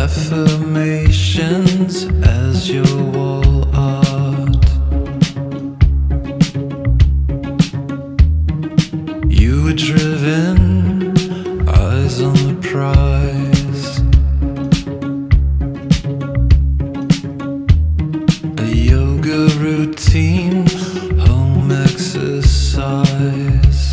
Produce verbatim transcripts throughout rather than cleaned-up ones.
affirmations as your wall art. You were driven, eyes on the prize. A yoga routine, home exercise.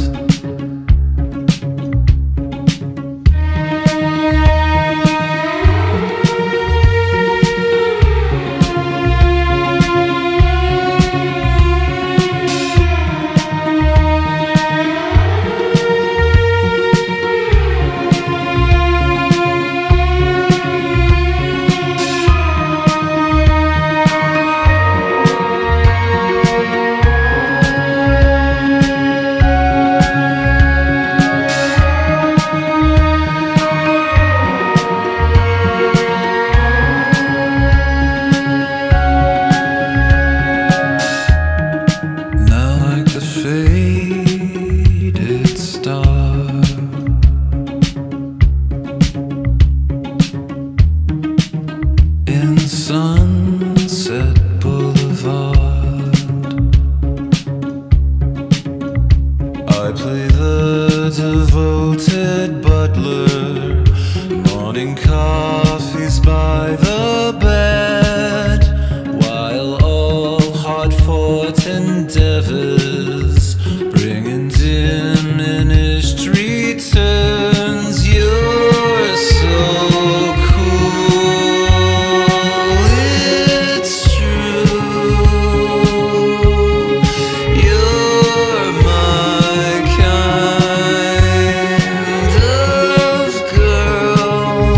Faded star, in Sunset Boulevard, I play the devoted butler, morning coffees by the bed, while all hard-fought endeavors bringing diminished returns. You're so cool, it's true. You're my kind of girl.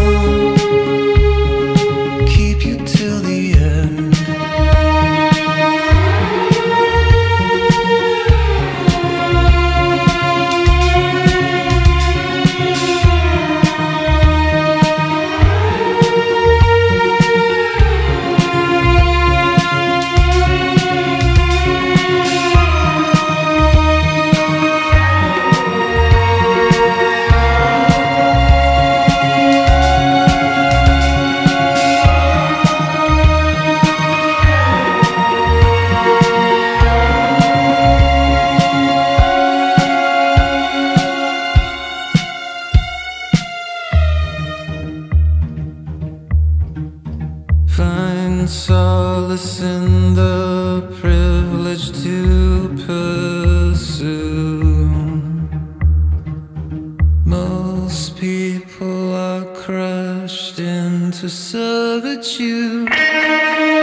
Keep you till the end. Find solace in the privilege to pursue. Most people are crushed into servitude.